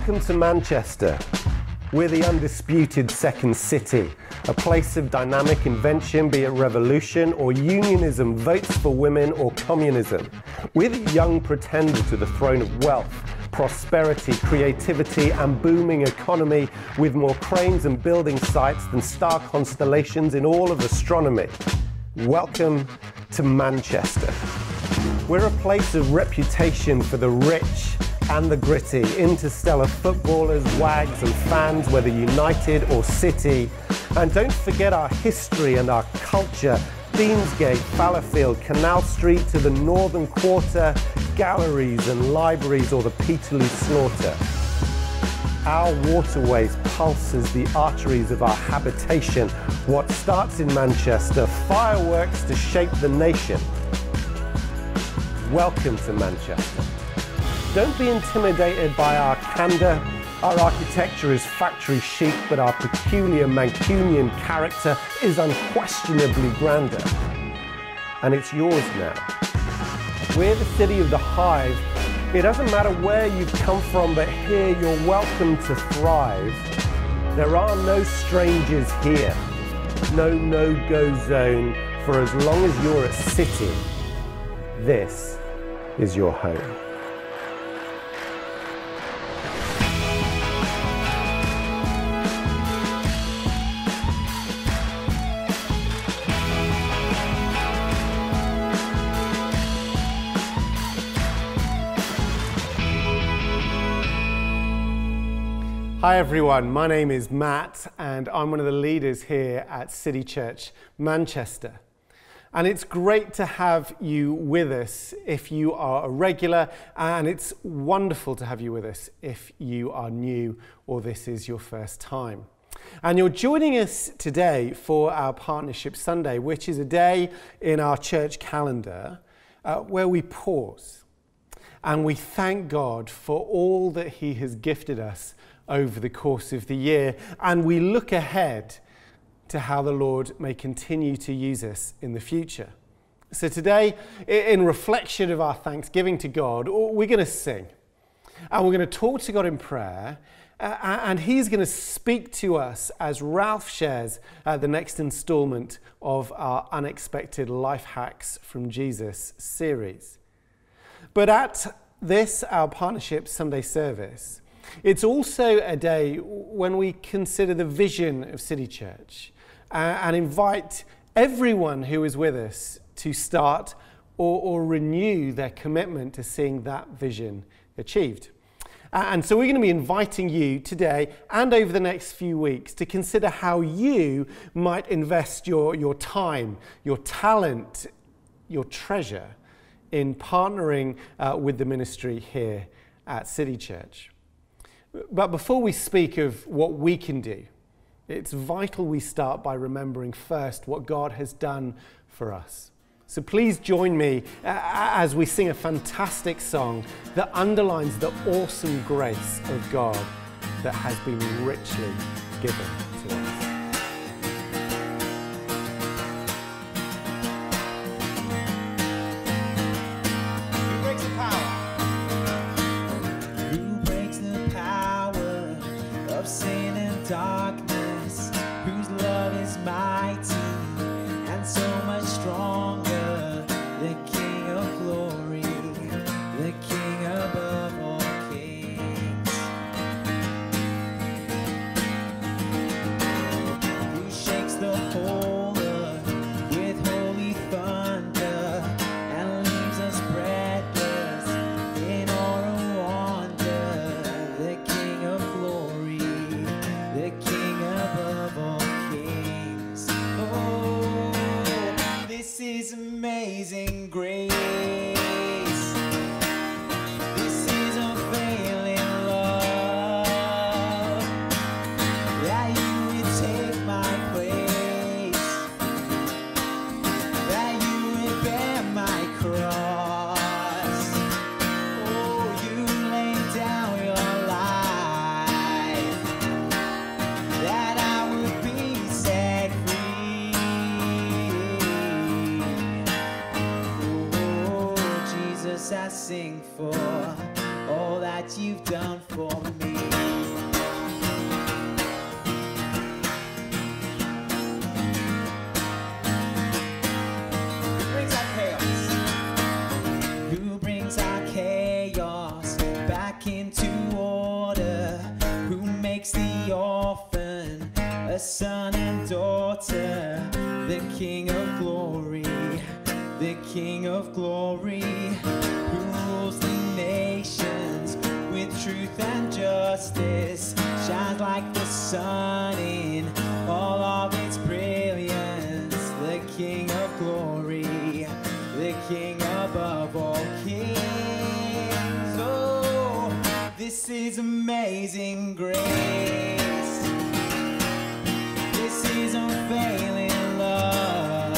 Welcome to Manchester. We're the undisputed second city, a place of dynamic invention, be it revolution or unionism, votes for women or communism. We're the young pretender to the throne of wealth, prosperity, creativity and booming economy, with more cranes and building sites than star constellations in all of astronomy. Welcome to Manchester. We're a place of reputation for the rich and the gritty, interstellar footballers, wags and fans, whether United or City. And don't forget our history and our culture. Deansgate, Fallowfield, Canal Street to the Northern Quarter, galleries and libraries, or the Peterloo Slaughter. Our waterways pulse as the arteries of our habitation. What starts in Manchester, fireworks to shape the nation. Welcome to Manchester. Don't be intimidated by our candour. Our architecture is factory chic, but our peculiar Mancunian character is unquestionably grander. And it's yours now. We're the city of the hive. It doesn't matter where you've come from, but here you're welcome to thrive. There are no strangers here. No no-go zone, for as long as you're at City, this is your home. Hi everyone, my name is Matt and I'm one of the leaders here at City Church Manchester. And it's great to have you with us if you are a regular, and it's wonderful to have you with us if you are new or this is your first time. And you're joining us today for our Partnership Sunday, which is a day in our church calendar where we pause and we thank God for all that He has gifted us over the course of the year, and we look ahead to how the Lord may continue to use us in the future. So today, in reflection of our thanksgiving to God, we're going to sing, and we're going to talk to God in prayer, and He's going to speak to us as Ralph shares the next installment of our Unexpected Life Hacks from Jesus series. But at this, our Partnership Sunday service, it's also a day when we consider the vision of City Church and invite everyone who is with us to start or renew their commitment to seeing that vision achieved. And so we're going to be inviting you today and over the next few weeks to consider how you might invest your time, your talent, your treasure in partnering with the ministry here at City Church. But before we speak of what we can do, it's vital we start by remembering first what God has done for us. So please join me as we sing a fantastic song that underlines the awesome grace of God that has been richly given to us. Darkness, whose love is mighty and so much stronger, the King of glory, the King above all kings, who shakes the whole earth with holy thunder and leaves us breathless in awe and wonder, the King of glory, the King above all kings. Oh, this is amazing grace. This is unfailing love, that you would take my place, that you would bear my cross. Oh, you laid down your life, that I would be set free. Oh, Jesus, I sing for all that you've done for me. makes the orphan a son and daughter. The King of glory, the King of glory, who rules the nations with truth and justice, shines like the sun in all of its brilliance. The King of glory, the King above all kings. Oh, this is amazing grace. This is unfailing love,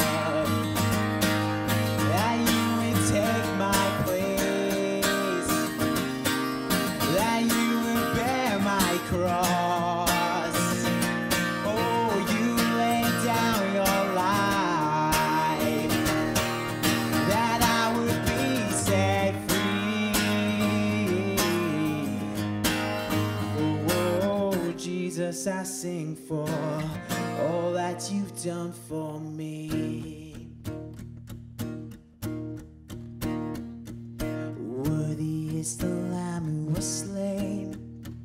that you would take my place, that you would bear my cross. Oh, you laid down your life, that I would be set free. Oh, Jesus, I sing for all that you've done for me. Worthy is the Lamb who was slain.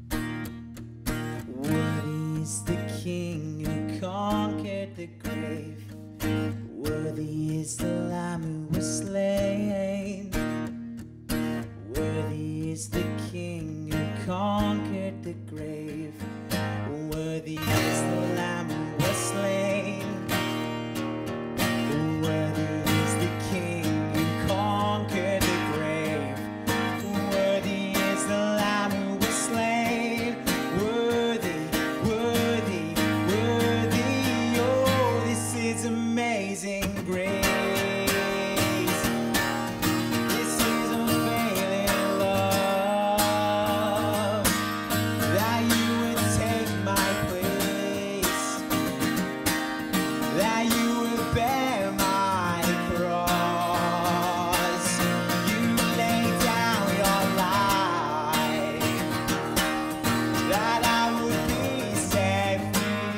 Worthy is the King who conquered the grave. Worthy is the Lamb who was slain. Worthy is the King who conquered the grave. Worthy is the Lamb who was slain. Worthy is the King who conquered the grave. Worthy is the Lamb who was slain. Worthy, worthy, worthy. Oh, this is amazing grace. This is unfailing love, that you would take my place, that you would bear my cross. You laid down your life, that I would be set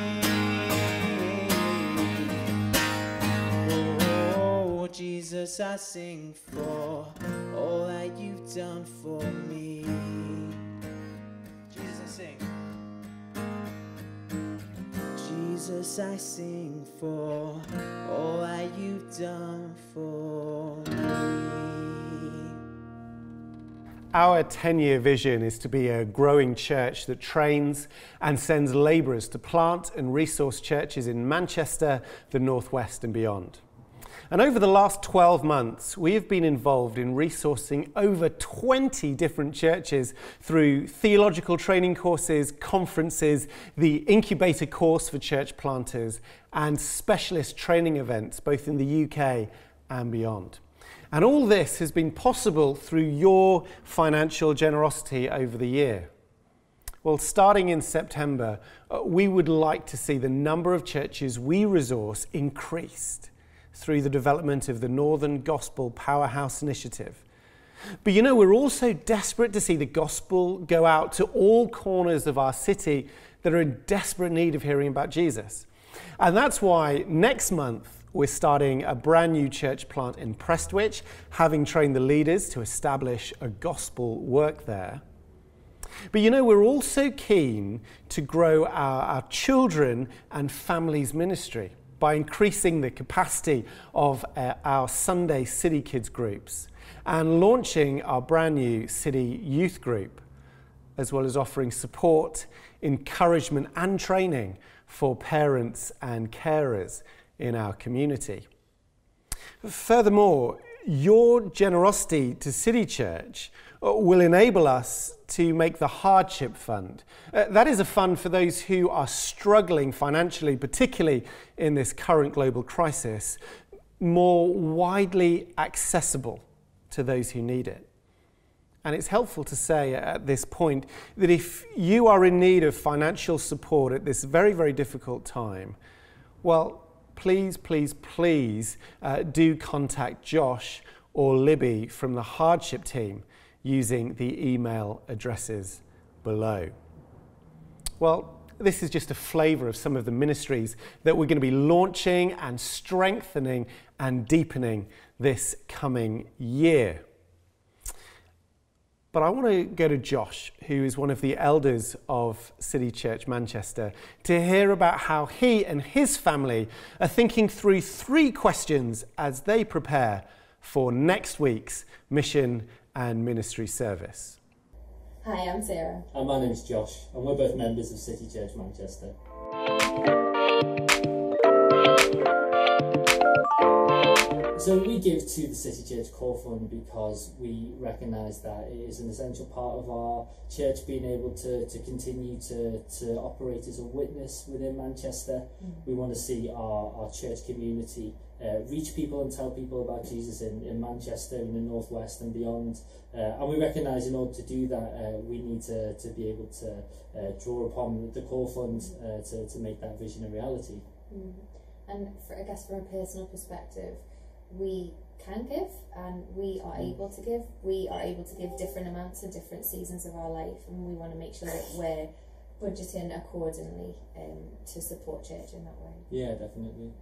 free. Oh, Jesus, I sing for all that you've done for me. Jesus, I sing. Jesus, I sing for all that you've done for me. Our 10-year vision is to be a growing church that trains and sends labourers to plant and resource churches in Manchester, the North West and beyond. And over the last 12 months, we have been involved in resourcing over 20 different churches through theological training courses, conferences, the incubator course for church planters, and specialist training events, both in the UK and beyond. And all this has been possible through your financial generosity over the year. Well, starting in September, we would like to see the number of churches we resource increased through the development of the Northern Gospel Powerhouse Initiative. But you know, we're also desperate to see the gospel go out to all corners of our city that are in desperate need of hearing about Jesus. And that's why next month we're starting a brand new church plant in Prestwich, having trained the leaders to establish a gospel work there. But you know, we're also keen to grow our children and families ministry by increasing the capacity of our Sunday City Kids groups and launching our brand new City Youth group, as well as offering support, encouragement and training for parents and carers in our community. Furthermore, your generosity to City Church will enable us to make the Hardship Fund. That is a fund for those who are struggling financially, particularly in this current global crisis, more widely accessible to those who need it. And it's helpful to say at this point that if you are in need of financial support at this very, very difficult time, well, please, please, please do contact Josh or Libby from the Hardship team using the email addresses below. Well, this is just a flavour of some of the ministries that we're going to be launching and strengthening and deepening this coming year. But I want to go to Josh, who is one of the elders of City Church Manchester, to hear about how he and his family are thinking through 3 questions as they prepare for next week's mission and ministry service. Hi, I'm Sarah. And my name's Josh, and we're both members of City Church Manchester. So we give to the City Church Core Fund because we recognise that it is an essential part of our church being able to continue to operate as a witness within Manchester. We want to see our church community reach people and tell people about Jesus in Manchester, in the Northwest and beyond. And we recognise in order to do that, we need to be able to draw upon the Core Fund to make that vision a reality. And I guess from a personal perspective, we can give and we are able to give. We are able to give different amounts at different seasons of our life, and we want to make sure that we're budgeting accordingly to support church in that way. Yeah, definitely.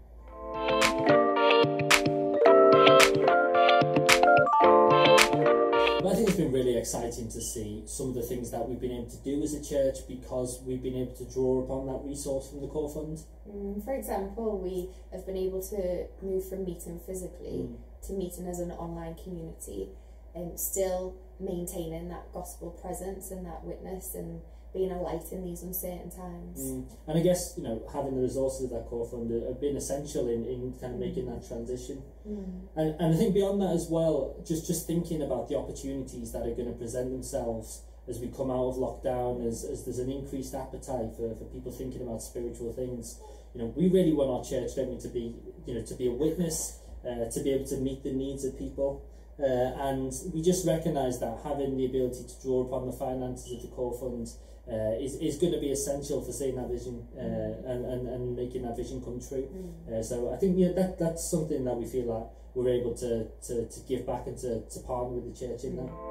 Well, I think it's been really exciting to see some of the things that we've been able to do as a church because we've been able to draw upon that resource from the Core Fund. For example, we have been able to move from meeting physically to meeting as an online community, and still maintaining that gospel presence and that witness and being a light in these uncertain times. And I guess, having the resources of that Core Fund have been essential in kind of making that transition. And I think beyond that as well, just thinking about the opportunities that are going to present themselves as we come out of lockdown, as there's an increased appetite for people thinking about spiritual things. We really want our church, don't we, to be a witness, to be able to meet the needs of people. And we just recognise that having the ability to draw upon the finances of the Core Fund is going to be essential for seeing that vision and making that vision come true. So I think that's something that we feel like we're able to give back and to partner with the church in that.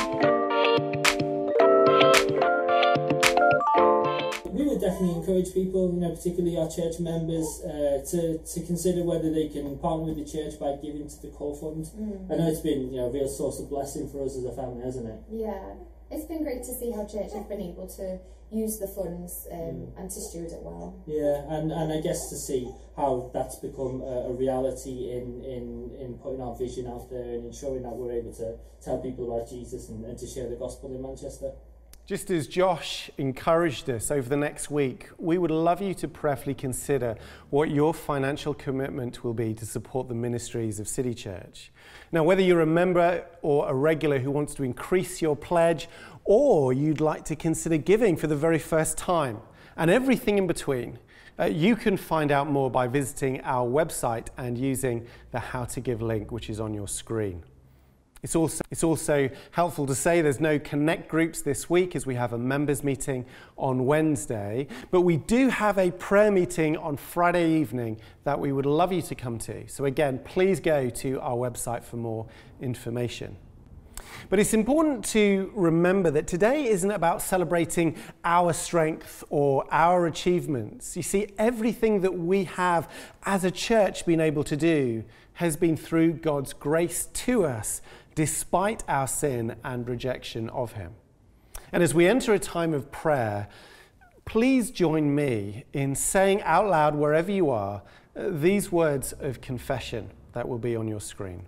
We would definitely encourage people, particularly our church members, to consider whether they can partner with the church by giving to the Core Fund. I know it's been a real source of blessing for us as a family, hasn't it? Yeah, it's been great to see how church have been able to use the funds and to steward it well. Yeah, and I guess to see how that's become a reality in putting our vision out there and ensuring that we're able to tell people about Jesus and to share the gospel in Manchester. Just as Josh encouraged us over the next week, we would love you to prayerfully consider what your financial commitment will be to support the ministries of City Church. Now, whether you're a member or a regular who wants to increase your pledge, or you'd like to consider giving for the very first time, and everything in between, you can find out more by visiting our website and using the How to Give link, which is on your screen. It's also helpful to say there's no Connect groups this week as we have a members meeting on Wednesday, but we do have a prayer meeting on Friday evening that we would love you to come to. So again, please go to our website for more information. But it's important to remember that today isn't about celebrating our strength or our achievements. You see, everything that we have as a church been able to do has been through God's grace to us, despite our sin and rejection of him. And as we enter a time of prayer, please join me in saying out loud, wherever you are, these words of confession that will be on your screen.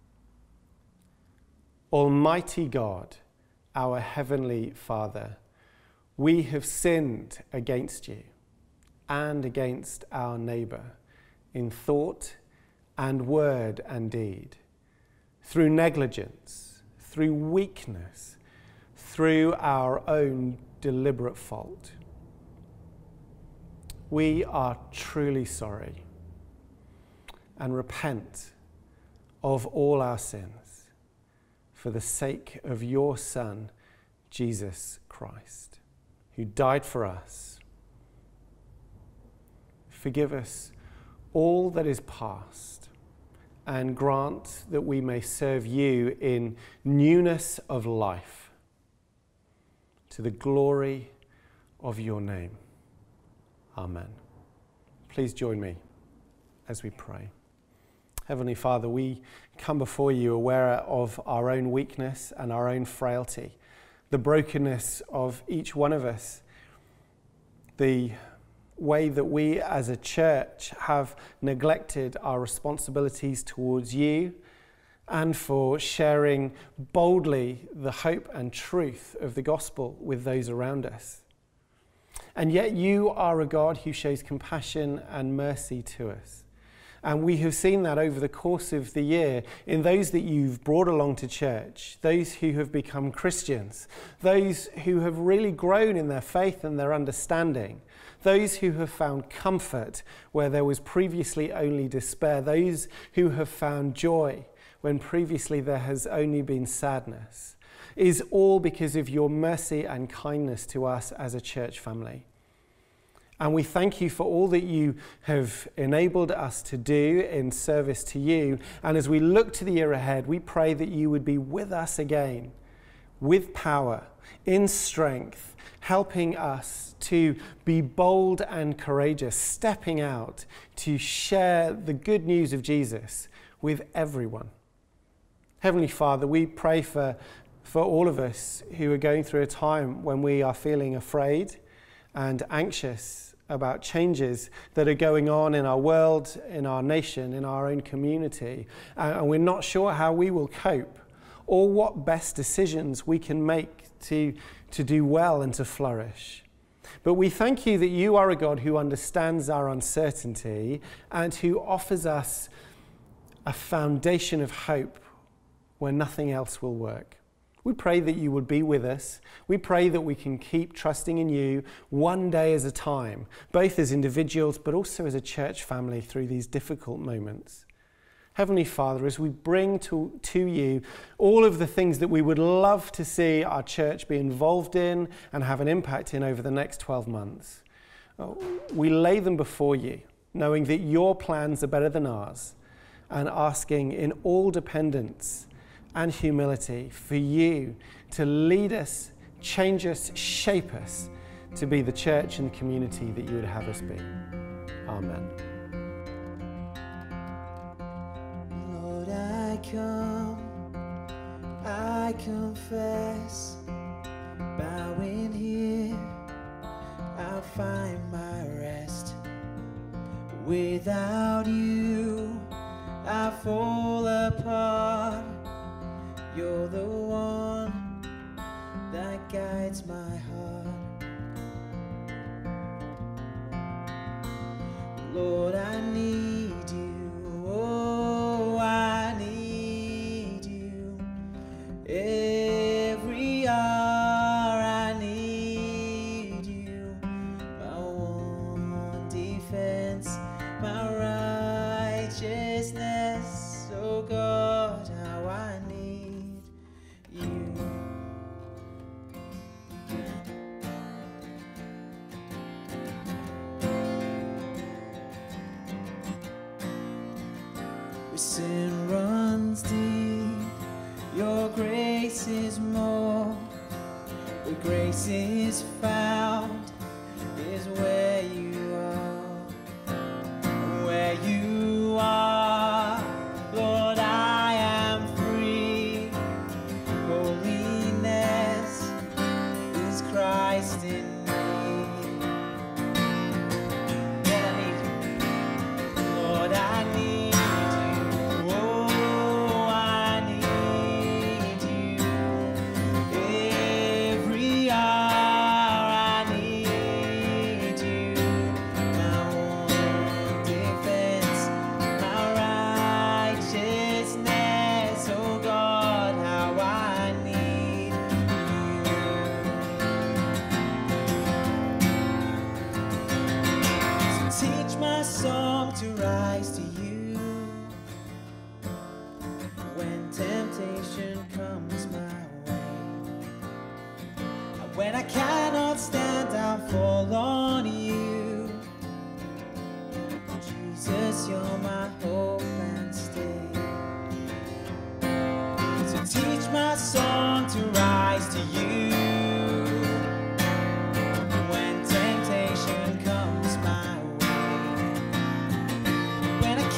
Almighty God, our Heavenly Father, we have sinned against you and against our neighbour in thought and word and deed, through negligence, through weakness, through our own deliberate fault. We are truly sorry and repent of all our sins for the sake of your Son, Jesus Christ, who died for us. Forgive us all that is past, and grant that we may serve you in newness of life, to the glory of your name. Amen. Please join me as we pray. Heavenly Father, we come before you aware of our own weakness and our own frailty. the brokenness of each one of us, the way that we as a church have neglected our responsibilities towards you, and for sharing boldly the hope and truth of the gospel with those around us. And yet you are a God who shows compassion and mercy to us. And we have seen that over the course of the year in those that you've brought along to church, those who have become Christians, those who have really grown in their faith and their understanding, those who have found comfort where there was previously only despair, those who have found joy when previously there has only been sadness, is all because of your mercy and kindness to us as a church family. And we thank you for all that you have enabled us to do in service to you. And as we look to the year ahead, we pray that you would be with us again, with power, in strength, helping us to be bold and courageous, stepping out to share the good news of Jesus with everyone. Heavenly Father, we pray for all of us who are going through a time when we are feeling afraid and anxious about changes that are going on in our world, in our nation, in our own community, and we're not sure how we will cope or what best decisions we can make to do well and to flourish. But we thank you that you are a God who understands our uncertainty and who offers us a foundation of hope where nothing else will work. We pray that you would be with us. We pray that we can keep trusting in you one day at a time, both as individuals but also as a church family through these difficult moments. Heavenly Father, as we bring to you all of the things that we would love to see our church be involved in and have an impact in over the next 12 months, we lay them before you, knowing that your plans are better than ours, and asking in all dependence and humility for you to lead us, change us, shape us to be the church and community that you would have us be. Amen. Lord, I come, I confess, bowing here, I'll find my rest. Without you, I fall apart. You're the one that guides my heart. Lord, I need you. Oh, I need you. Every hour I need you. My one defense, my righteousness. Oh God, how I need you. Where sin runs deep, your grace is more. Where grace is found is where you are. Where you are, Lord, I am free. Holiness is Christ in me. Lord, I need you. Oh, I need you. Every hour I need you. My one defense, my righteousness. Oh God, how I need you. So teach my song to rise to you. When temptation comes my way, and when I cannot stand, I'll fall on you. Jesus, you're my hope and stay. So teach my song to rise to you. When temptation comes my way, when I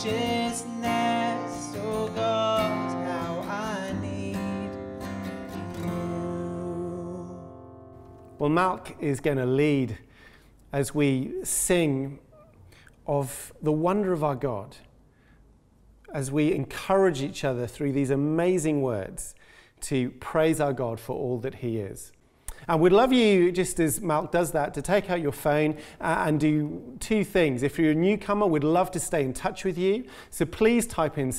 righteousness, oh God, how I need you. Well, Malk is going to lead as we sing of the wonder of our God, as we encourage each other through these amazing words to praise our God for all that he is. And we'd love you, just as Malk does that, to take out your phone and do two things. If you're a newcomer, we'd love to stay in touch with you. So please type in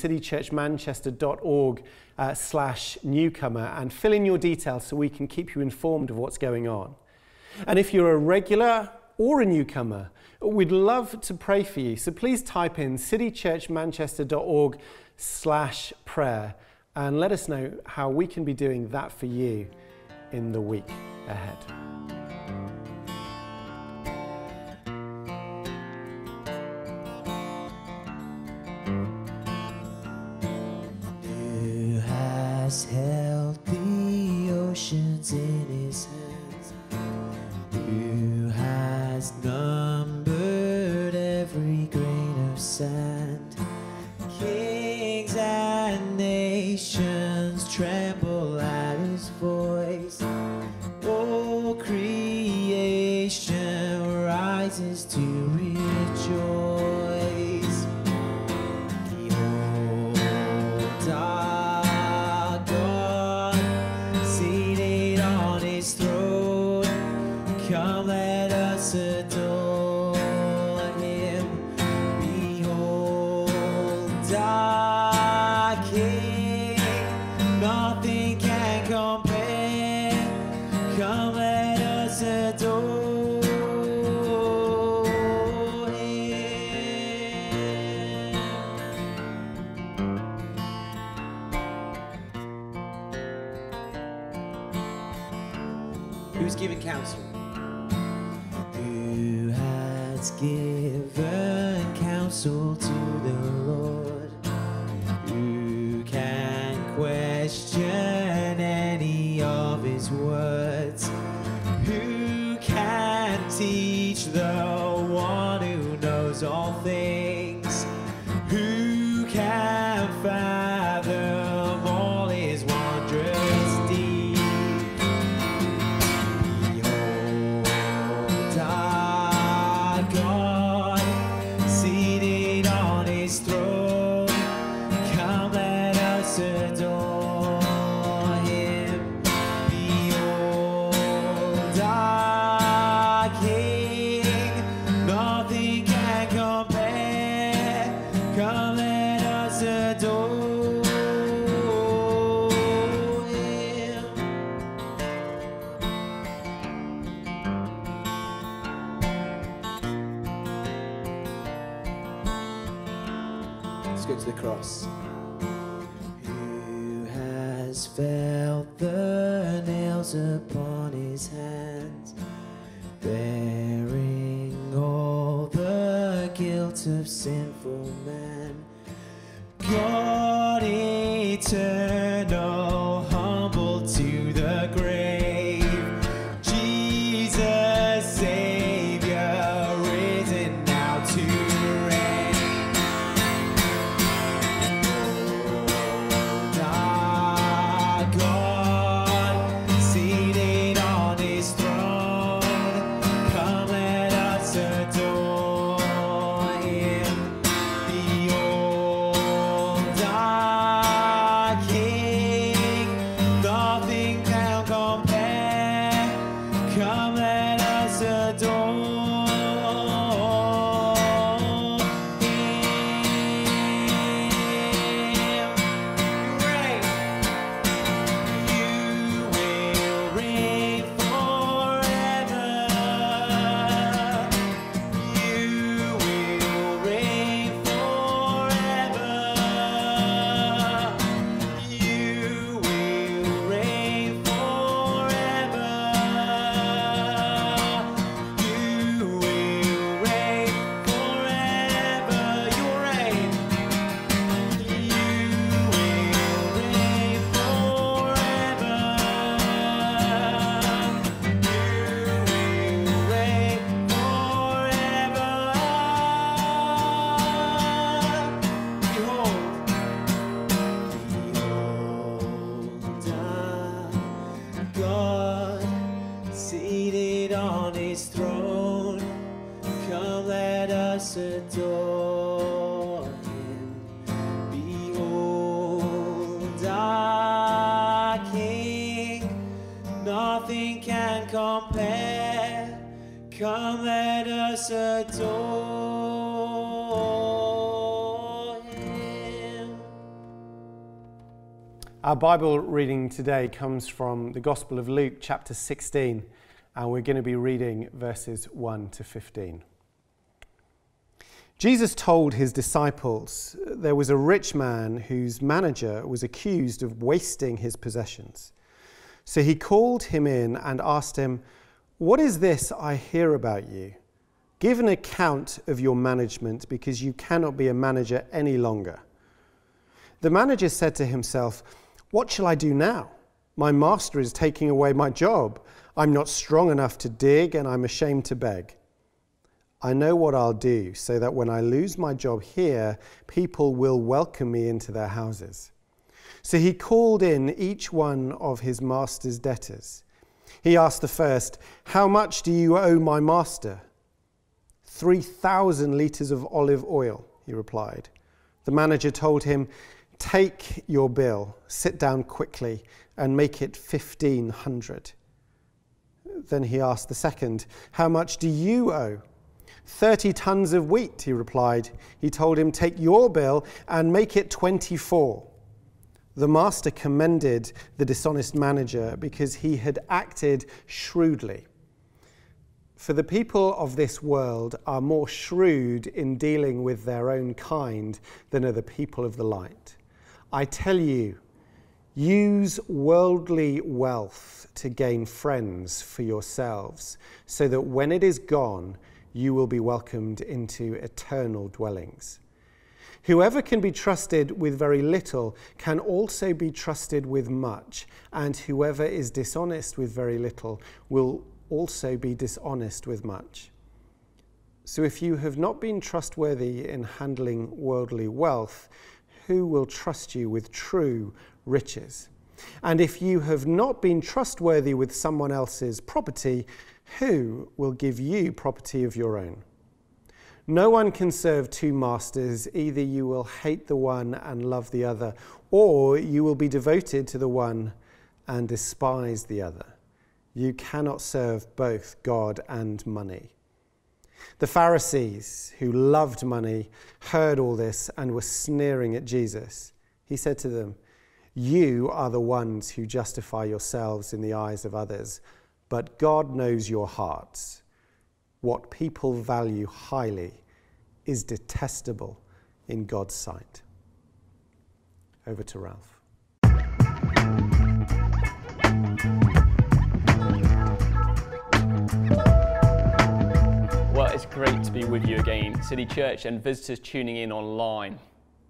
citychurchmanchester.org/newcomer and fill in your details so we can keep you informed of what's going on. And if you're a regular or a newcomer, we'd love to pray for you. So please type in citychurchmanchester.org/prayer and let us know how we can be doing that for you in the week ahead. Who has held the oceans in his hands? Who has numbered every grain of sand? Kings and nations tremble at his voice. All creation rises to rejoice. Behold our God, seated on his throne. Come, let us adore him. Behold our King, nothing can compare. Come, let us adore him. Who's giving counsel? Who has given counsel to the Lord? Who can question any of his words? Who can teach the one who knows all things? Who can fathom all his wondrous deeds? Behold our God, seated on his throne. Come, let us adore him. Behold our King, nothing can compare. Come, let us adore him. Let's go to the cross. Who has felt the nails upon his hands, bearing all the guilt of sinful man? God eternal, humble to the grave. Jesus, Savior, risen now to reign. Our God, seated on his throne. Come, let us adore him. Behold our King, us adore him. Behold our King, nothing can compare. Come, let us adore him. Our Bible reading today comes from the Gospel of Luke, chapter 16, and we're going to be reading verses 1 to 15. Jesus told his disciples there was a rich man whose manager was accused of wasting his possessions. So he called him in and asked him, "What is this I hear about you? Give an account of your management, because you cannot be a manager any longer." The manager said to himself, "What shall I do now? My master is taking away my job. I'm not strong enough to dig, and I'm ashamed to beg. I know what I'll do, so that when I lose my job here, people will welcome me into their houses." So he called in each one of his master's debtors. He asked the first, "How much do you owe my master?" 3,000 litres of olive oil, he replied. The manager told him, "Take your bill, sit down quickly, and make it 1,500. Then he asked the second, "How much do you owe?" 30 tons of wheat, he replied. He told him, "Take your bill and make it 24. The master commended the dishonest manager because he had acted shrewdly. For the people of this world are more shrewd in dealing with their own kind than are the people of the light. I tell you, use worldly wealth to gain friends for yourselves, so that when it is gone, you will be welcomed into eternal dwellings. Whoever can be trusted with very little can also be trusted with much, and whoever is dishonest with very little will also be dishonest with much. So if you have not been trustworthy in handling worldly wealth, who will trust you with true riches? And if you have not been trustworthy with someone else's property, who will give you property of your own? No one can serve two masters. Either you will hate the one and love the other, or you will be devoted to the one and despise the other. You cannot serve both God and money." The Pharisees, who loved money, heard all this and were sneering at Jesus. He said to them, "You are the ones who justify yourselves in the eyes of others, but God knows your hearts. What people value highly is detestable in God's sight." Over to Ralph. Well, it's great to be with you again, City Church and visitors tuning in online.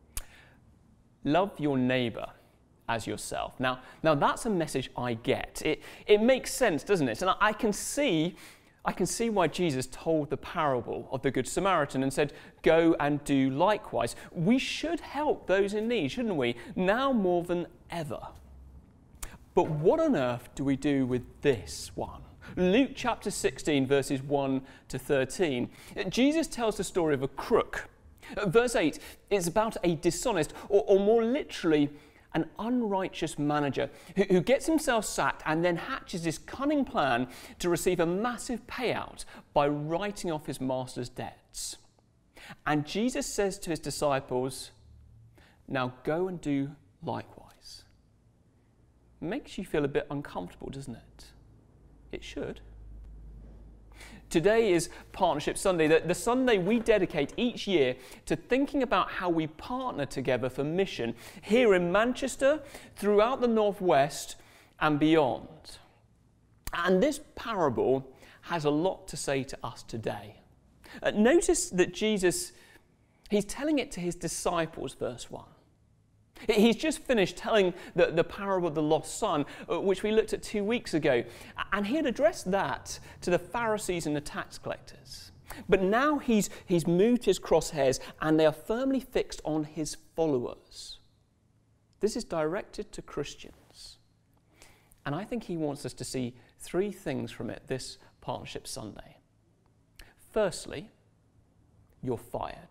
Love your neighbour as yourself. Now that's a message I get. It makes sense, doesn't it? And I can see why Jesus told the parable of the Good Samaritan and said, "Go and do likewise." We should help those in need, shouldn't we? Now more than ever. But what on earth do we do with this one? Luke chapter 16, verses 1 to 13. Jesus tells the story of a crook. Verse 8 is about a dishonest, or more literally, an unrighteous manager who gets himself sacked and then hatches this cunning plan to receive a massive payout by writing off his master's debts. And Jesus says to his disciples, "Now go and do likewise." Makes you feel a bit uncomfortable, doesn't it? It should. Today is Partnership Sunday, the Sunday we dedicate each year to thinking about how we partner together for mission here in Manchester, throughout the Northwest and beyond. And this parable has a lot to say to us today. Notice that Jesus, he's telling it to his disciples, verse 1. He's just finished telling the parable of the lost son, which we looked at 2 weeks ago. And he had addressed that to the Pharisees and the tax collectors. But now he's moved his crosshairs and they are firmly fixed on his followers. This is directed to Christians. And I think he wants us to see three things from it this Partnership Sunday. Firstly, you're fired.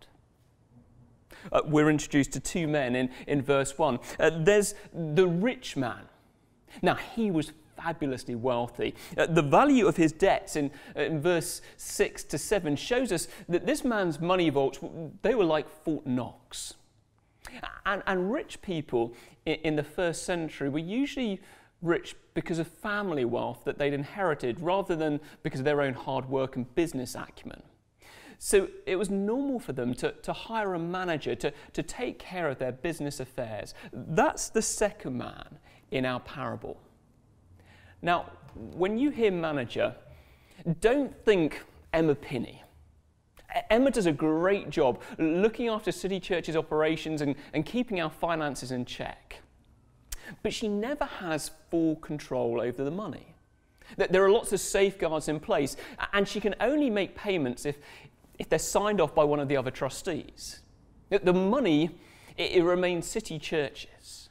We're introduced to two men in verse 1. There's the rich man. Now, he was fabulously wealthy. The value of his debts in verse 6 to 7 shows us that this man's money vaults, they were like Fort Knox. And rich people in the first century were usually rich because of family wealth that they'd inherited, rather than because of their own hard work and business acumen. So it was normal for them to hire a manager to take care of their business affairs. That's the second man in our parable. Now, when you hear manager, don't think Emma Pinney. Emma does a great job looking after City Church's operations and keeping our finances in check. But she never has full control over the money. There are lots of safeguards in place, and she can only make payments if they're signed off by one of the other trustees. The money, it remains City Church's.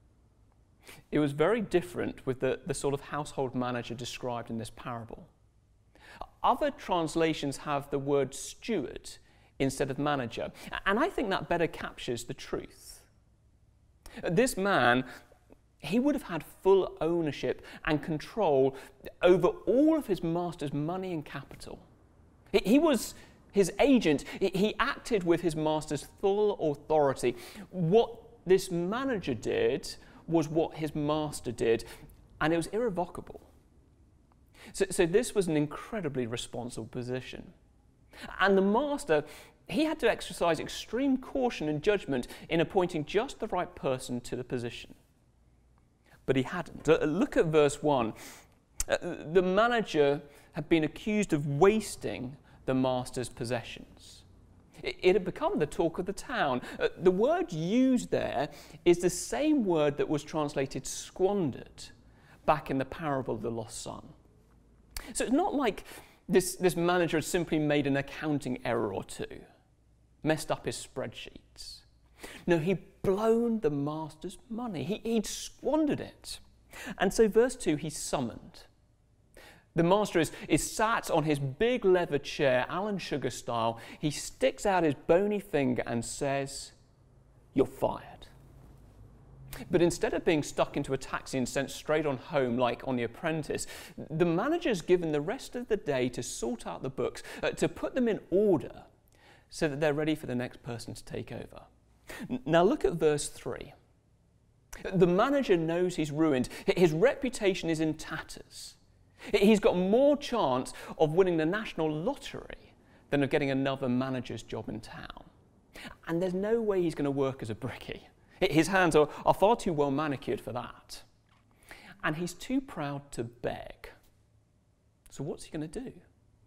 It was very different with the sort of household manager described in this parable. Other translations have the word steward instead of manager, and I think that better captures the truth. This man, he would have had full ownership and control over all of his master's money and capital. He was his agent. He acted with his master's full authority. What this manager did was what his master did, and it was irrevocable. So this was an incredibly responsible position. And the master, he had to exercise extreme caution and judgment in appointing just the right person to the position. But he hadn't. Look at verse 1. The manager had been accused of wasting the master's possessions. It had become the talk of the town. The word used there is the same word that was translated squandered back in the parable of the lost son. So it's not like this manager had simply made an accounting error or two, messed up his spreadsheets. No, he'd blown the master's money. He'd squandered it. And so verse 2, he's summoned. The master is sat on his big leather chair, Alan Sugar style. He sticks out his bony finger and says, "You're fired." But instead of being stuck into a taxi and sent straight on home like on The Apprentice, the manager's given the rest of the day to sort out the books, to put them in order so that they're ready for the next person to take over. Now look at verse 3. The manager knows he's ruined. His reputation is in tatters. He's got more chance of winning the national lottery than of getting another manager's job in town. And there's no way he's going to work as a brickie. His hands are far too well manicured for that. And he's too proud to beg. So what's he going to do?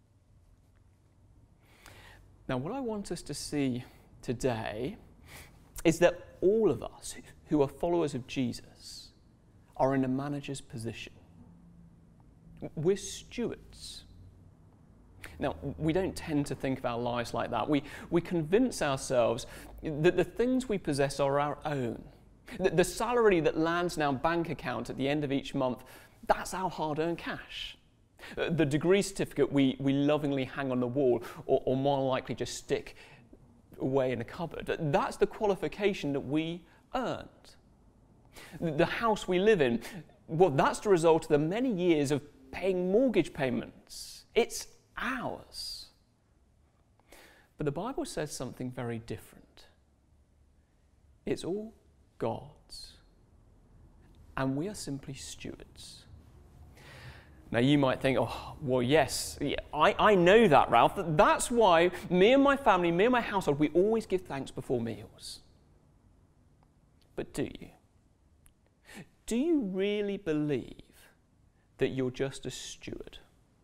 Now, what I want us to see today is that all of us who are followers of Jesus are in a manager's position. We're stewards. Now, we don't tend to think of our lives like that. We convince ourselves that the things we possess are our own. The salary that lands in our bank account at the end of each month, that's our hard-earned cash. The degree certificate we lovingly hang on the wall, or more likely just stick away in a cupboard, that's the qualification that we earned. The house we live in, well, that's the result of the many years of paying mortgage payments. It's ours. But the Bible says something very different. It's all God's. And we are simply stewards. Now you might think, oh, well, yes, I know that, Ralph. That's why me and my family, me and my household, we always give thanks before meals. But do you? Do you really believe that you're just a steward?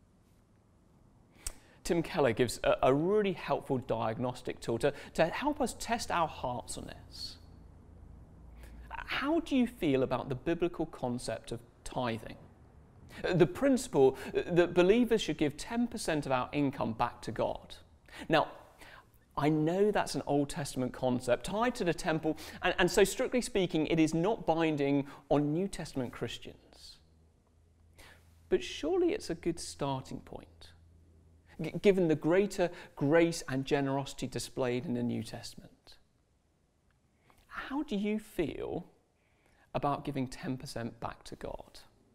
Tim Keller gives a really helpful diagnostic tool to help us test our hearts on this. How do you feel about the biblical concept of tithing? The principle that believers should give 10% of our income back to God. Now, I know that's an Old Testament concept tied to the temple, and so strictly speaking, it is not binding on New Testament Christians. But surely it's a good starting point. given the greater grace and generosity displayed in the New Testament. How do you feel about giving 10% back to God?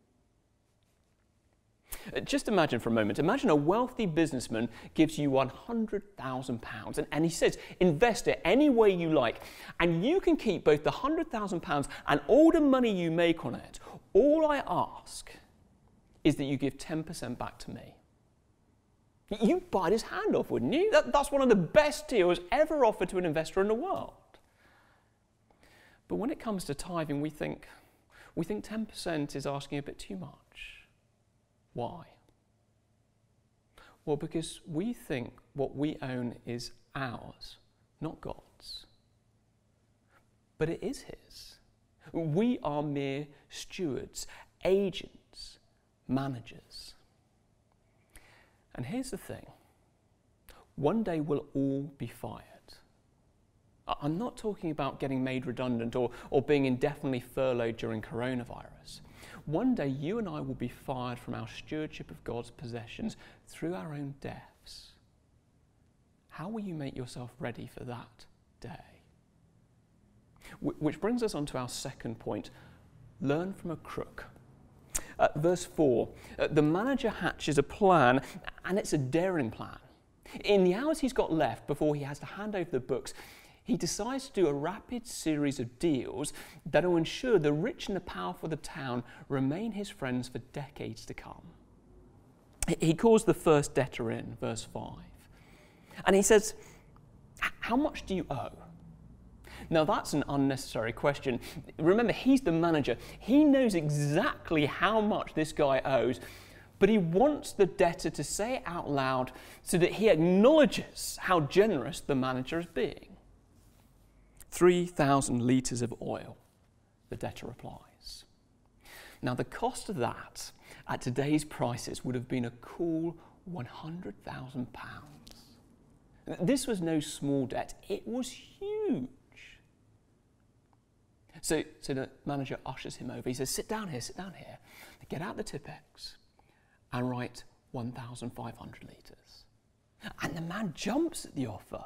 Just imagine for a moment, imagine a wealthy businessman gives you £100,000 and he says, invest it any way you like, and you can keep both the £100,000 and all the money you make on it. All I ask is that you give 10% back to me. You'd bite his hand off, wouldn't you? That's one of the best deals ever offered to an investor in the world. But when it comes to tithing, we think 10% is asking a bit too much. Why? Well, because we think what we own is ours, not God's. But it is His. We are mere stewards, agents, managers. And here's the thing. One day we'll all be fired. I'm not talking about getting made redundant or being indefinitely furloughed during coronavirus. One day you and I will be fired from our stewardship of God's possessions through our own deaths. How will you make yourself ready for that day? Which brings us on to our second point. Learn from a crook. Verse 4, the manager hatches a plan, and it's a daring plan. In the hours he's got left before he has to hand over the books, he decides to do a rapid series of deals that will ensure the rich and the powerful of the town remain his friends for decades to come. He calls the first debtor in, verse 5, and he says, how much do you owe? Now that's an unnecessary question. Remember, he's the manager. He knows exactly how much this guy owes, but he wants the debtor to say it out loud so that he acknowledges how generous the manager is being. 3,000 litres of oil, the debtor replies. Now the cost of that at today's prices would have been a cool £100,000. This was no small debt, it was huge. So the manager ushers him over. He says, sit down here. Get out the Tipex and write 1,500 litres. And the man jumps at the offer.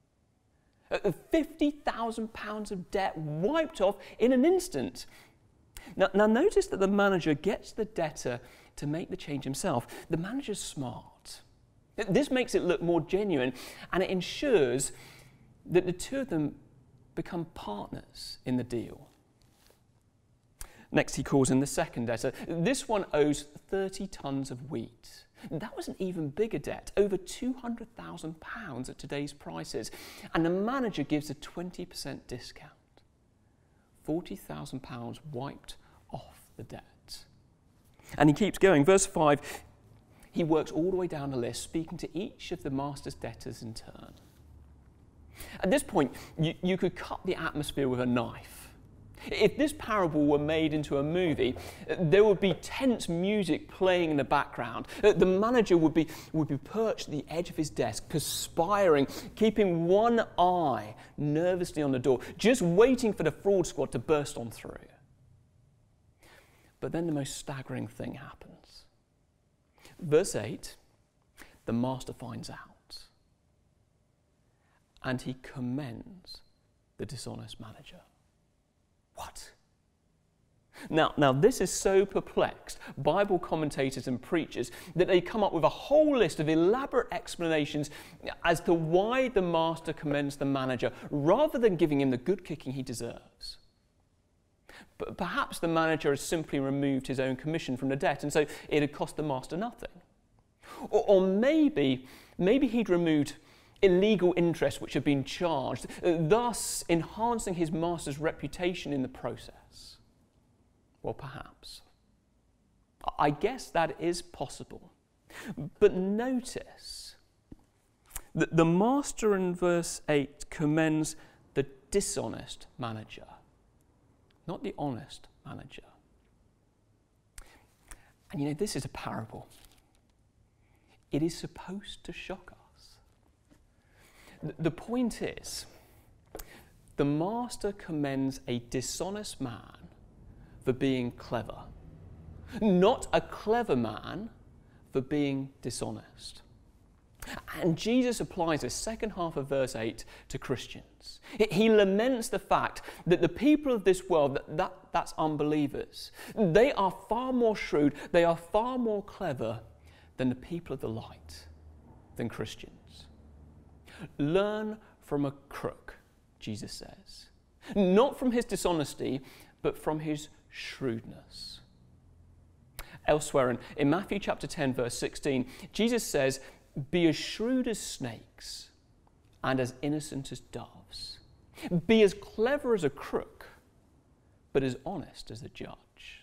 £50,000 of debt wiped off in an instant. Now notice that the manager gets the debtor to make the change himself. The manager's smart. This makes it look more genuine, and it ensures that the two of them become partners in the deal. Next, he calls in the second debtor. This one owes 30 tons of wheat. That was an even bigger debt, over £200,000 at today's prices. And the manager gives a 20% discount. £40,000 wiped off the debt. And he keeps going. Verse 5, he works all the way down the list, speaking to each of the master's debtors in turn. At this point, you could cut the atmosphere with a knife. If this parable were made into a movie, there would be tense music playing in the background. The manager would be perched at the edge of his desk, perspiring, keeping one eye nervously on the door, just waiting for the fraud squad to burst on through. But then the most staggering thing happens. Verse 8, the master finds out, and he commends the dishonest manager. What? Now this is so perplexed Bible commentators and preachers that they come up with a whole list of elaborate explanations as to why the master commends the manager rather than giving him the good kicking he deserves. But perhaps the manager has simply removed his own commission from the debt, and so it had cost the master nothing. Or maybe he'd removed illegal interest which had been charged, thus enhancing his master's reputation in the process. Well, perhaps. I guess that is possible. But notice that the master in verse 8 commends the dishonest manager, not the honest manager. And you know, this is a parable. It is supposed to shock us. The point is, the master commends a dishonest man for being clever, not a clever man for being dishonest. And Jesus applies the second half of verse 8 to Christians. He laments the fact that the people of this world, that's unbelievers, they are far more shrewd, they are far more clever than the people of the light, than Christians. Learn from a crook, Jesus says. Not from his dishonesty, but from his shrewdness. Elsewhere in Matthew chapter 10, verse 16, Jesus says, "Be as shrewd as snakes and as innocent as doves. Be as clever as a crook, but as honest as a judge."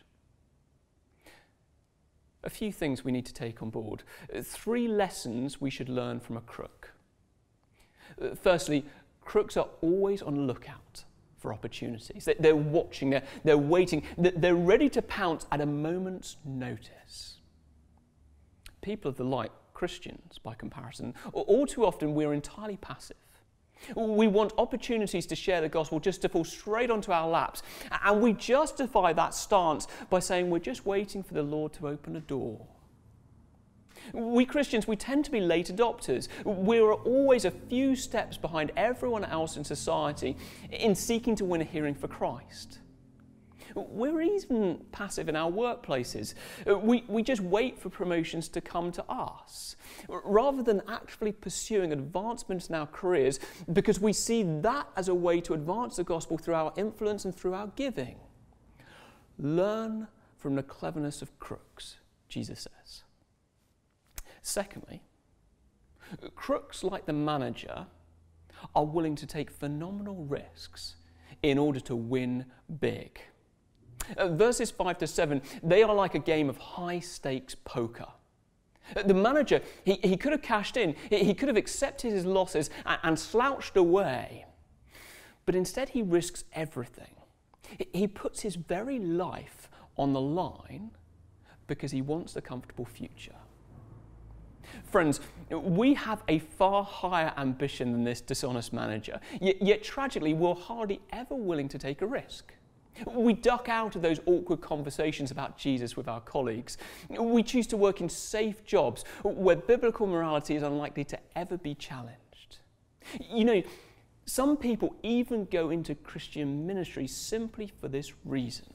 A few things we need to take on board. 3 lessons we should learn from a crook. Firstly, crooks are always on the lookout for opportunities. They're watching, they're waiting, they're ready to pounce at a moment's notice. People of the light, Christians by comparison, all too often we're entirely passive. We want opportunities to share the gospel just to fall straight onto our laps, and we justify that stance by saying we're just waiting for the Lord to open a door. We Christians, we tend to be late adopters. We're always a few steps behind everyone else in society in seeking to win a hearing for Christ. We're even passive in our workplaces. We just wait for promotions to come to us, rather than actually pursuing advancements in our careers, because we see that as a way to advance the gospel through our influence and through our giving. Learn from the cleverness of crooks, Jesus says. Secondly, crooks like the manager are willing to take phenomenal risks in order to win big. Verses 5 to 7, they are like a game of high-stakes poker. The manager, he could have cashed in, he could have accepted his losses and slouched away. But instead he risks everything. He puts his very life on the line because he wants the comfortable future. Friends, we have a far higher ambition than this dishonest manager, yet tragically we're hardly ever willing to take a risk. We duck out of those awkward conversations about Jesus with our colleagues. We choose to work in safe jobs where biblical morality is unlikely to ever be challenged. You know, some people even go into Christian ministry simply for this reason.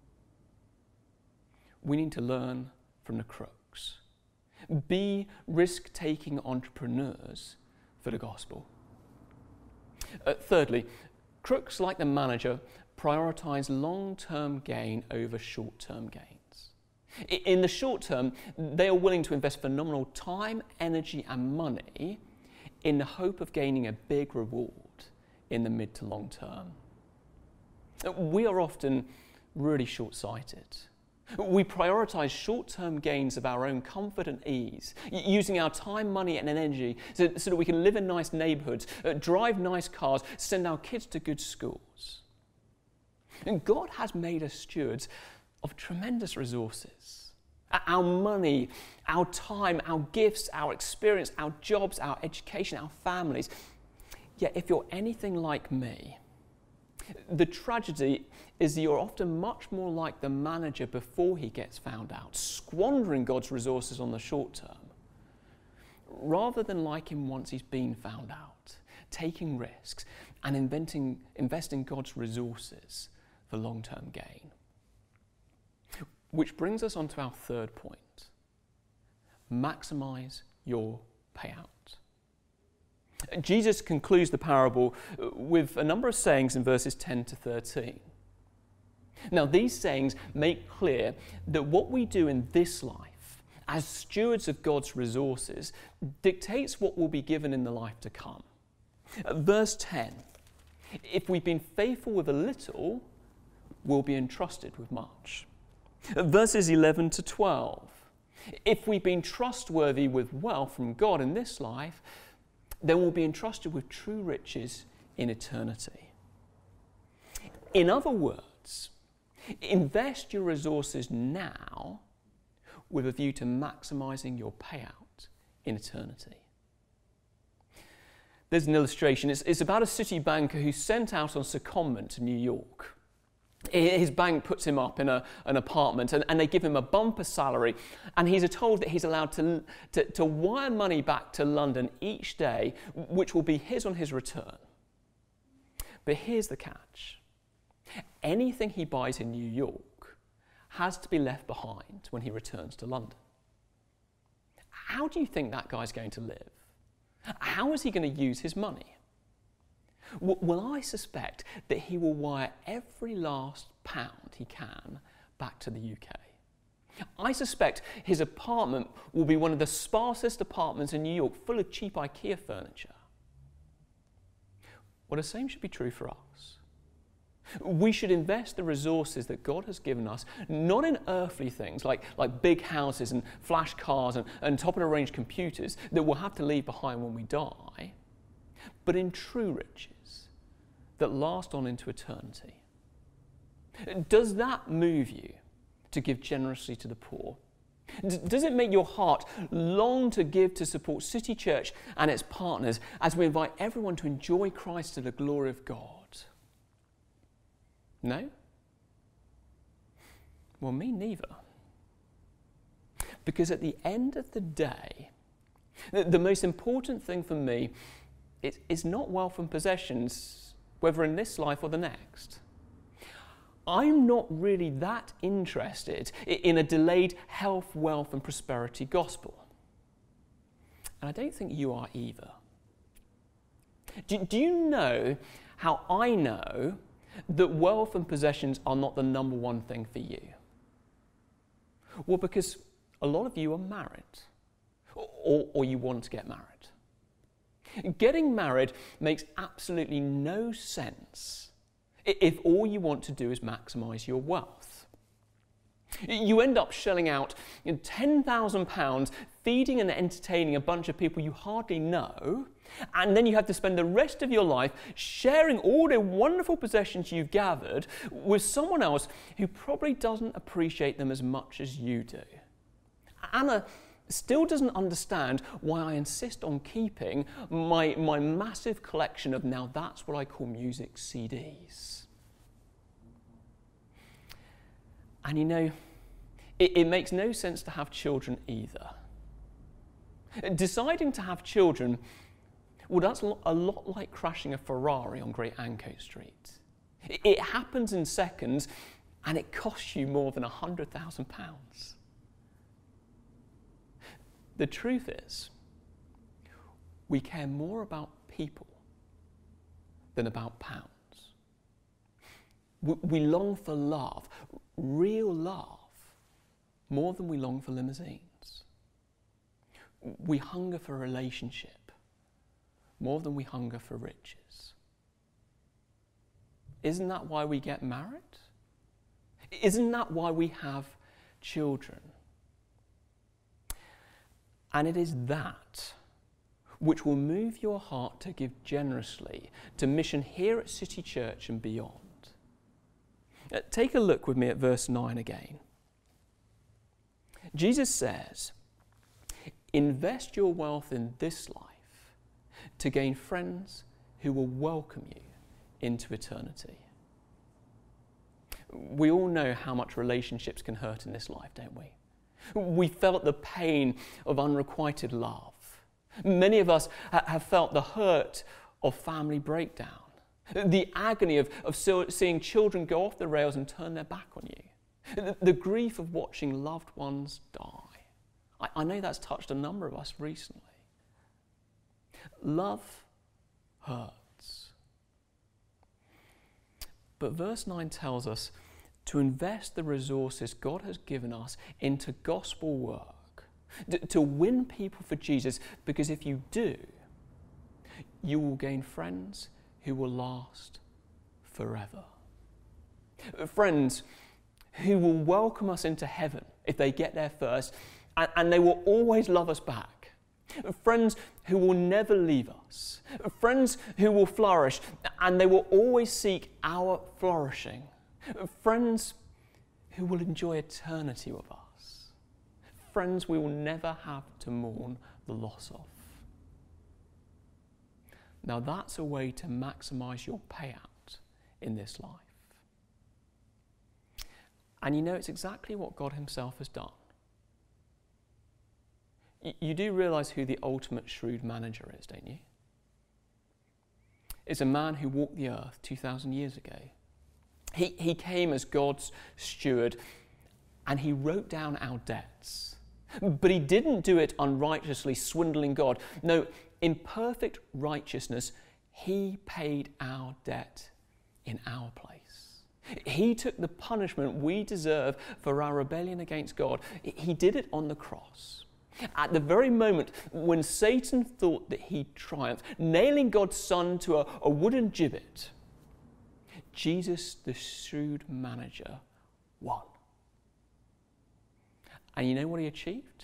We need to learn from the crooks. Be risk-taking entrepreneurs for the gospel. Thirdly, crooks like the manager prioritize long-term gain over short-term gains. In the short term, they are willing to invest phenomenal time, energy, and money in the hope of gaining a big reward in the mid to long term. We are often really short-sighted. We prioritize short-term gains of our own comfort and ease, using our time, money, and energy so that we can live in nice neighborhoods, drive nice cars, send our kids to good schools. And God has made us stewards of tremendous resources. Our money, our time, our gifts, our experience, our jobs, our education, our families. Yet if you're anything like me, the tragedy is that you're often much more like the manager before he gets found out, squandering God's resources on the short term, rather than like him once he's been found out, taking risks and investing God's resources for long-term gain. Which brings us on to our third point. Maximize your payout. Jesus concludes the parable with a number of sayings in verses 10 to 13. Now, these sayings make clear that what we do in this life, as stewards of God's resources, dictates what will be given in the life to come. Verse 10, if we've been faithful with a little, we'll be entrusted with much. Verses 11 to 12, if we've been trustworthy with wealth from God in this life, then we'll be entrusted with true riches in eternity. In other words, invest your resources now with a view to maximizing your payout in eternity. There's an illustration. It's about a city banker who's sent out on secondment to New York. His bank puts him up in an apartment and they give him a bumper salary, and he's told that he's allowed to wire money back to London each day, which will be his on his return. But here's the catch. Anything he buys in New York has to be left behind when he returns to London. How do you think that guy's going to live? How is he going to use his money? Well, I suspect that he will wire every last pound he can back to the UK. I suspect his apartment will be one of the sparsest apartments in New York, full of cheap IKEA furniture. Well, the same should be true for us. We should invest the resources that God has given us, not in earthly things like big houses and flash cars and top-of-the-range computers that we'll have to leave behind when we die, but in true riches that last on into eternity. Does that move you to give generously to the poor? Does it make your heart long to give to support City Church and its partners as we invite everyone to enjoy Christ to the glory of God? No? Well, me neither. Because at the end of the day, the most important thing for me is not wealth and possessions, whether in this life or the next. I'm not really that interested in a delayed health, wealth and prosperity gospel. And I don't think you are either. Do you know how I know that wealth and possessions are not the number one thing for you? Well, because a lot of you are married, or you want to get married. Getting married makes absolutely no sense if all you want to do is maximise your wealth. You end up shelling out £10,000 feeding and entertaining a bunch of people you hardly know, and then you have to spend the rest of your life sharing all the wonderful possessions you've gathered with someone else who probably doesn't appreciate them as much as you do. Anna still doesn't understand why I insist on keeping my massive collection of, now that's what I call music, CDs. And you know, it makes no sense to have children either. Deciding to have children, well, that's a lot like crashing a Ferrari on Great Ancoat Street. It happens in seconds, and it costs you more than £100,000. The truth is, we care more about people than about pounds. We long for love, real love, more than we long for limousines. We hunger for relationship more than we hunger for riches. Isn't that why we get married? Isn't that why we have children? And it is that which will move your heart to give generously to mission here at City Church and beyond. Take a look with me at verse 9 again. Jesus says, invest your wealth in this life to gain friends who will welcome you into eternity. We all know how much relationships can hurt in this life, don't we? We felt the pain of unrequited love. Many of us have felt the hurt of family breakdown, the agony of seeing children go off the rails and turn their back on you, the grief of watching loved ones die. I know that's touched a number of us recently. Love hurts. But verse 9 tells us to invest the resources God has given us into gospel work, to win people for Jesus, because if you do, you will gain friends who will last forever. Friends who will welcome us into heaven if they get there first, and they will always love us back. Friends who will never leave us. Friends who will flourish, and they will always seek our flourishing. Friends who will enjoy eternity with us. Friends we will never have to mourn the loss of. Now that's a way to maximise your payout in this life. And you know it's exactly what God himself has done. You do realise who the ultimate shrewd manager is, don't you? It's a man who walked the earth 2,000 years ago. He came as God's steward and he wrote down our debts. But he didn't do it unrighteously, swindling God. No, in perfect righteousness, he paid our debt in our place. He took the punishment we deserve for our rebellion against God. He did it on the cross. At the very moment when Satan thought that he triumphed, nailing God's Son to a wooden gibbet, Jesus, the shrewd manager, won. And you know what he achieved?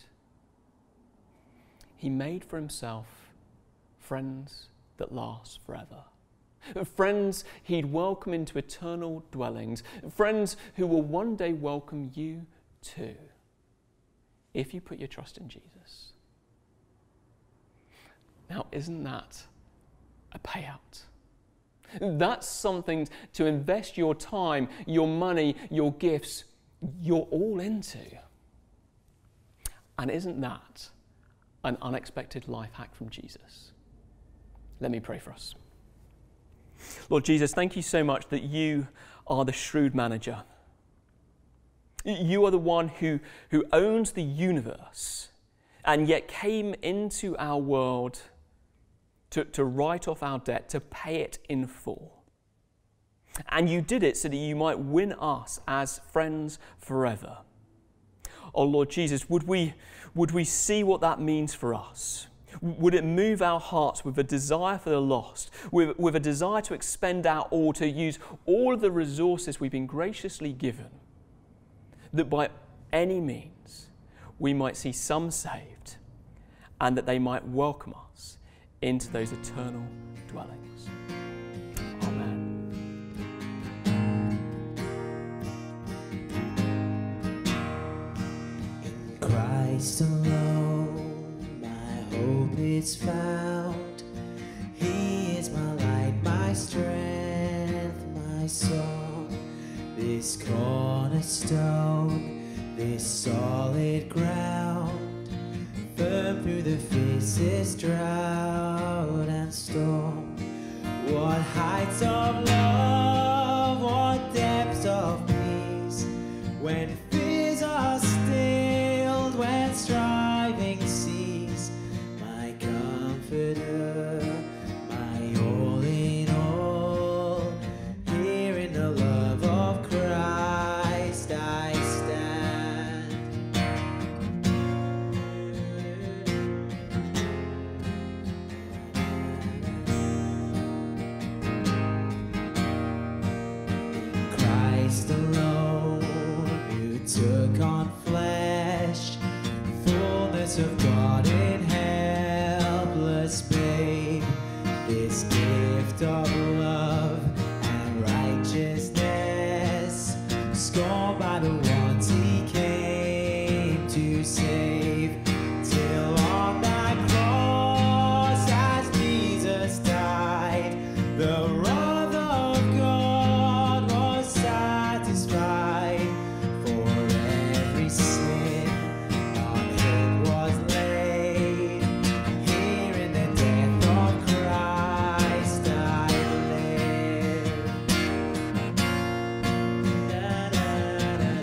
He made for himself friends that last forever. Friends he'd welcome into eternal dwellings. Friends who will one day welcome you too, if you put your trust in Jesus. Now, isn't that a payout? That's something to invest your time, your money, your gifts, your all into. And isn't that an unexpected life hack from Jesus? Let me pray for us. Lord Jesus, thank you so much that you are the shrewd manager. You are the one who owns the universe and yet came into our world to write off our debt, to pay it in full. And you did it so that you might win us as friends forever. Oh Lord Jesus, would we see what that means for us? Would it move our hearts with a desire for the lost, with a desire to expend our all, to use all of the resources we've been graciously given, that by any means we might see some saved and that they might welcome us into those eternal dwellings. Amen. In Christ alone, my hope is found. He is my light, my strength, my song. This cornerstone, this solid ground, firm through the fiercest drought and storm. What heights of love, what depths of peace, when fears are stilled, when striving cease. My comforter, my all in all, here in the love of Christ I stand. Christ alone, who took on flesh, fullness of God in helpless babe, this gift of love and righteousness, scorned by the ones he came to save, till on that cross as Jesus died, the wrath of God was satisfied. For every sin on him was laid, here in the death of Christ I live. Da, da, da,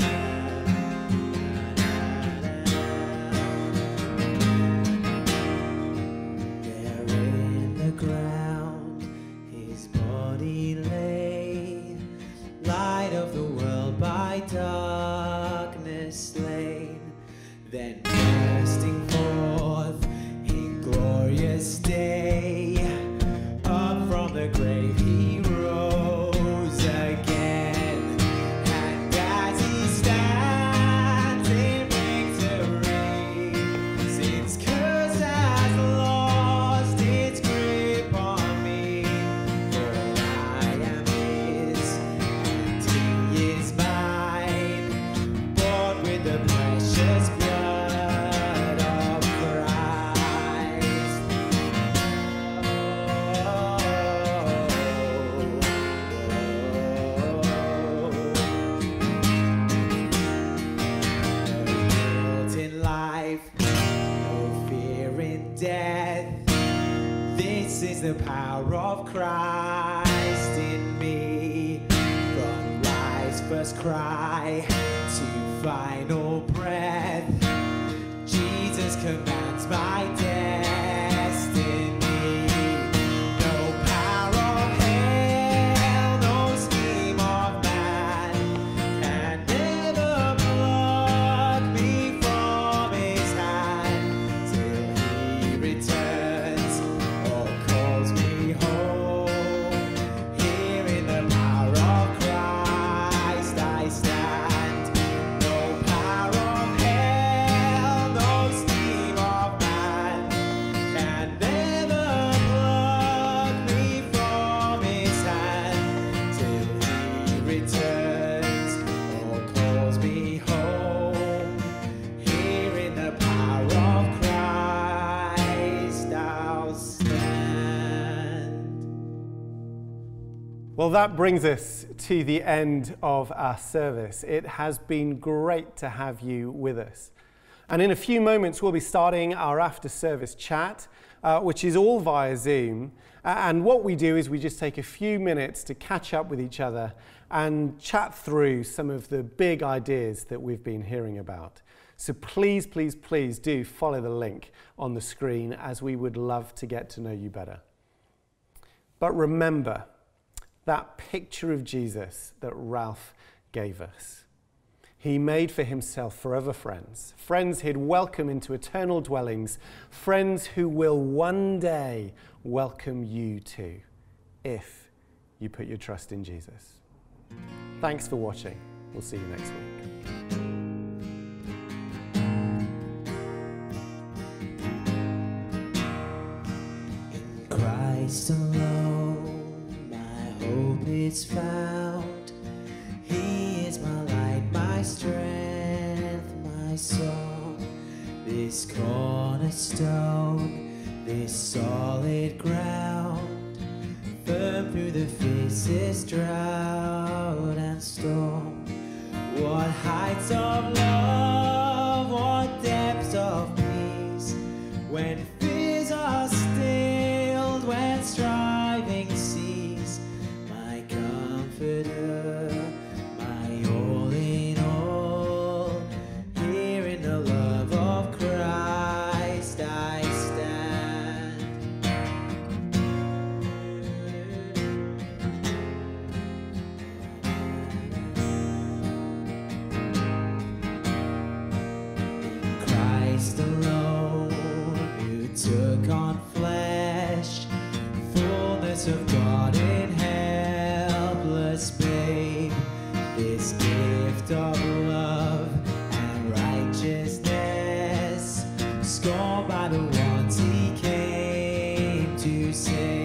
There in the ground his body lay, light of the world by darkness slain, then bursting forth in glorious day, up from the grave he rose again. And as he stands in victory, sin's curse has lost its grip on me, for I am the power of Christ in me. From life's first cry to final breath, Jesus commands my destiny. No power of hell, no scheme of man can ever pluck me from his hand till he returns or calls me home. Here in the power of Christ I stand. No power of hell, no scheme of man can never pluck me from his hand till he returns or calls me home. Here in the power of Christ I'll stand. Well, that brings us to the end of our service. It has been great to have you with us. And in a few moments, we'll be starting our AfterService Chat, which is all via Zoom. And what we do is we just take a few minutes to catch up with each other and chat through some of the big ideas that we've been hearing about. So please, please, please do follow the link on the screen, as we would love to get to know you better. But remember that picture of Jesus that Ralph gave us. He made for himself forever friends, friends he'd welcome into eternal dwellings, friends who will one day welcome you too, if you put your trust in Jesus. Thanks for watching. We'll see you next week. In Christ alone, my hope is found. He is my light, my strength, my song. This cornerstone, this solid ground, firm through the fiercest drought and storm. What heights of love, what depths of peace, when fears are stilled, when striving cease. My comforter, my all in all, here in the love of Christ I stand. Christ alone, who took on flesh, fullness of God in helpless babe. This gift of love and righteousness, scorned by the ones he came to save.